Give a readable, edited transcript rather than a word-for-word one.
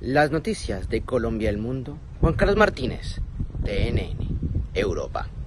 Las noticias de Colombia y el mundo. Juan Carlos Martínez, TNN, Europa.